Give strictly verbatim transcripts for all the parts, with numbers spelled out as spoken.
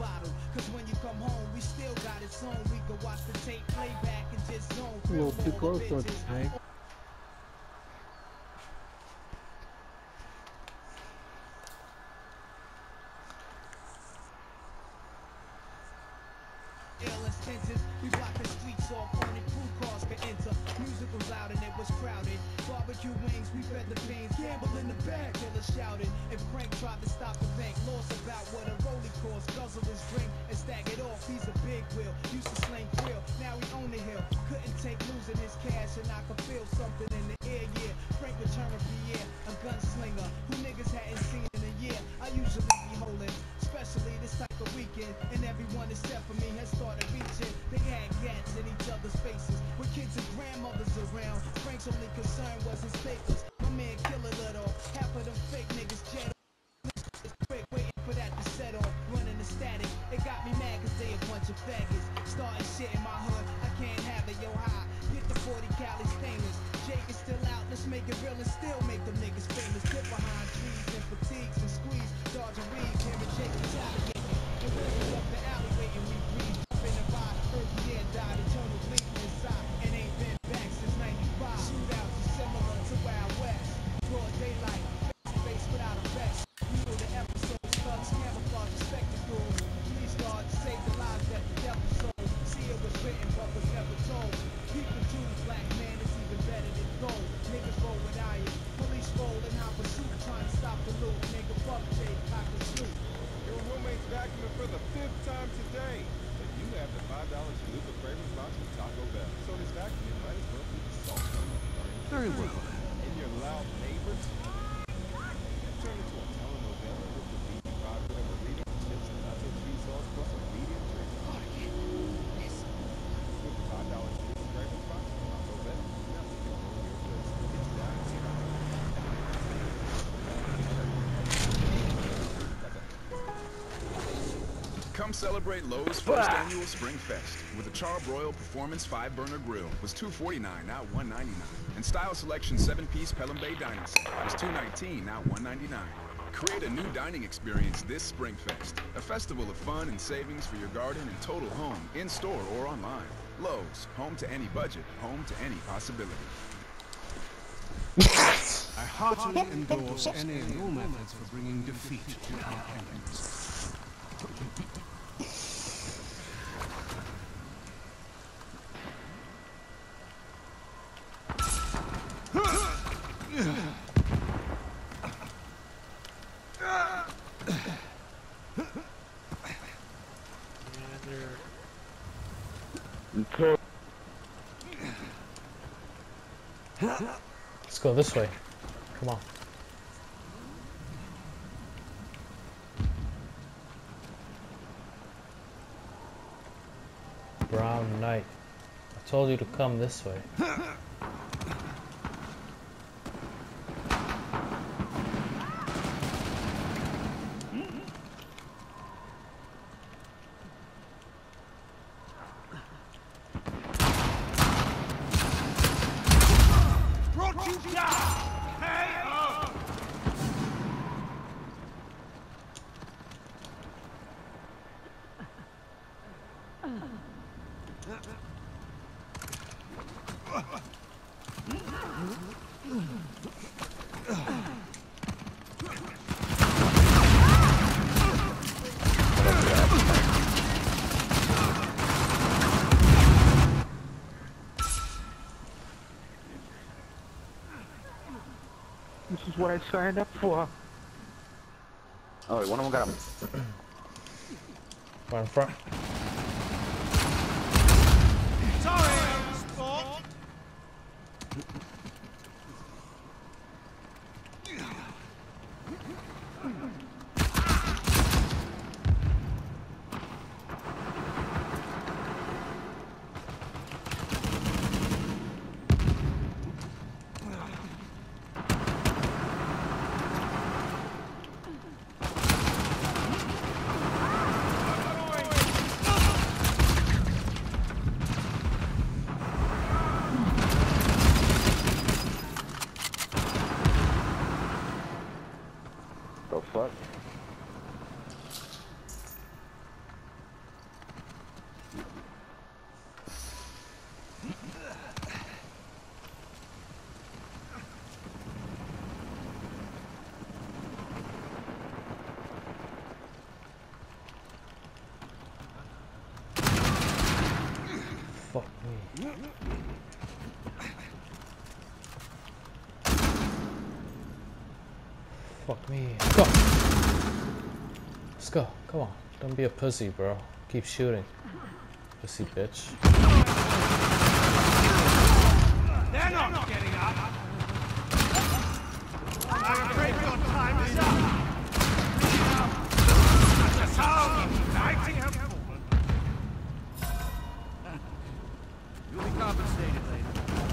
bottle. Cause when you come home, we still got it sewn. We can watch the tape, play back, and just zone. A little too close, don't you think? We blocked the streets off, only crew cars could enter. Music was loud and it was crowded. Barbecue wings, we fed the pains. Gamble in the bag, killer shouted. If Frank tried to stop the bank, lost about what a rollie cost. Guzzle his drink and stag it off. He's a big wheel, used to sling grill. Now he own the hill. Couldn't take losing his cash and I could feel something in the air. Yeah, Frank returned of Pierre, a gunslinger who niggas hadn't seen in a year. I usually be holding, especially this type of weekend, and everyone except for me has started reaching. They had gats in each other's faces with kids and grandmothers around. Frank's only concern was his papers. My man Killer let off half of them fake niggas jet off. Quick, waiting for that to set off, running the static. It got me mad cause they a bunch of faggots. Starting shit in my hood, I can't have it, yo high. Get the forty Cali stainless. Jake is still out, let's make it real and still make them niggas famous. Get behind trees and fatigues and squeeze. Dodging reeds, hearing Jake retaliate. And when we up the alley waiting, we breathe. Up in the ride, earth yeah died, eternal bleeding inside. And ain't been back since ninety-five. Shootouts are similar to Wild West. Broad daylight, face without a vest. You know the episodes, thugs, camouflage, and spectacles. Police guards saved the lives that the devil sold. See it was written but was never told. People choose black man, it's even better than gold. Niggas roll with iron. Police roll in hot pursuit, trying to stop the loot. Nigga fuck Jake, cock the shoot. Your roommate's vacuuming for the fifth time today. And you have the five dollar Chalupa fragrance box from Taco Bell. So this vacuum might as well be the salt. Very well. And your loud neighbors turn into a telenovela with the beefy vodka and burrito chips and nacho cheese sauce plus a medium drink. With the five dollar Chalupa fragrance box from Taco Bell. Now you can go your place. It's down here. Come celebrate Lowe's first annual Spring Fest with a Charbroil Performance five burner Grill was two forty-nine, now one ninety-nine. And Style Selection seven piece Pelham Bay Dining Set was two nineteen, now one ninety-nine. Create a new dining experience this Spring Fest. A festival of fun and savings for your garden and total home, in-store or online. Lowe's, home to any budget, home to any possibility. I heartily endorse any and all methods for bringing defeat to our enemies. Let's go this way. Come on. Brown Knight. I told you to come this way. This is what I signed up for. Oh, one of them got him. Right in front. Sorry, sport. Fuck me. Fuck me. Go! Let's go. Come on. Don't be a pussy, bro. Keep shooting. Pussy bitch. They're not getting up. I'm afraid your time is up. That's how mighty have fallen. You'll be compensated later.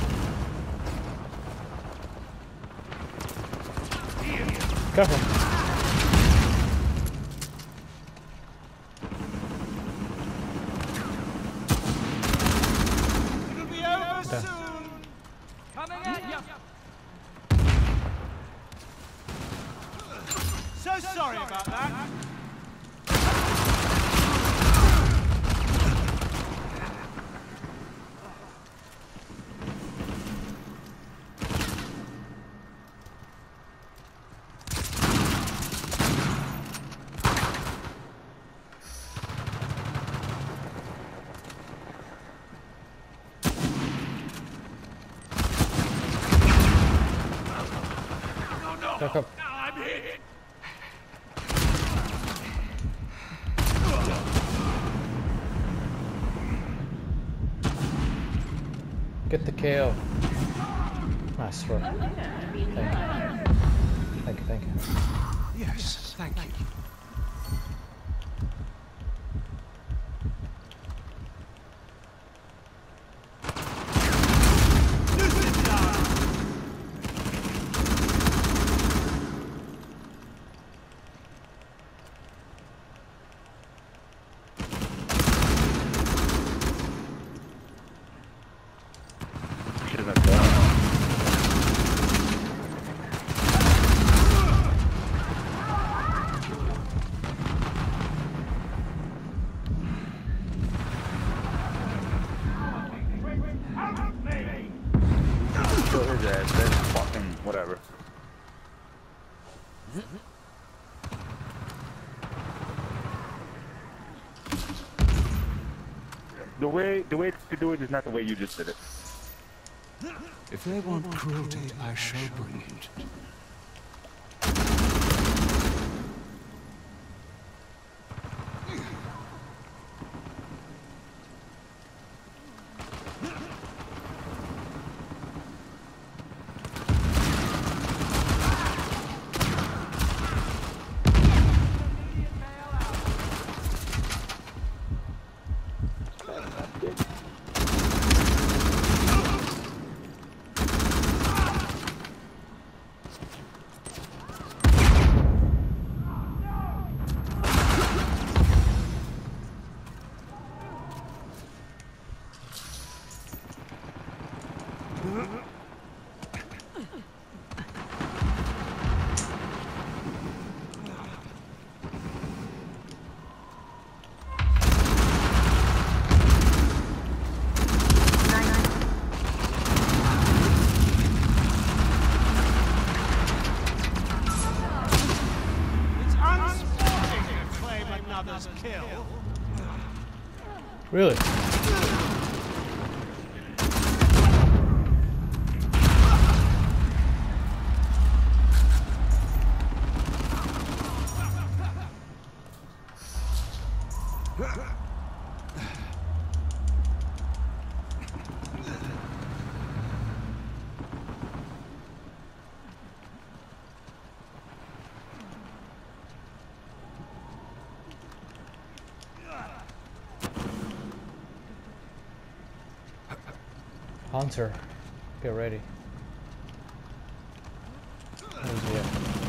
Careful. It'll be over soon. Coming at you. So sorry about that. Back up. I'm hit. Get the K O. Nice throw. Thank you. Thank you, thank you. Yes, thank you. Kill his ass. That's fucking whatever. The way the way to do it is not the way you just did it. If they want cruelty, I shall bring it. Kill. Really? Hunter, get ready. Where's he at?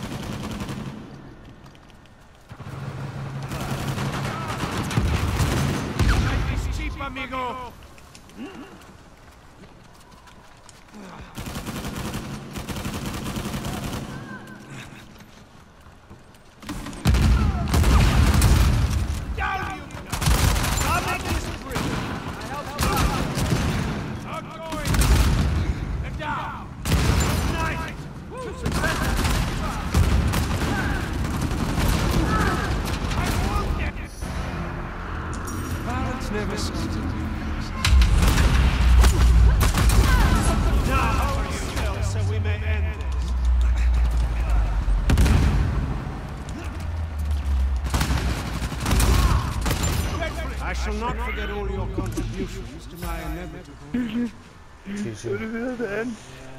Life is cheap, amigo. Down you go. I'll make this free. I help you. I'm going. And down. Nice. I won't get it. Violence never seems to be. shall not forget all your contributions to my inevitable. G G. then.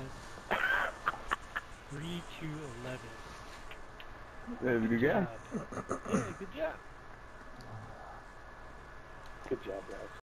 three to eleven. There we go. Yeah, good job. Good job, guys.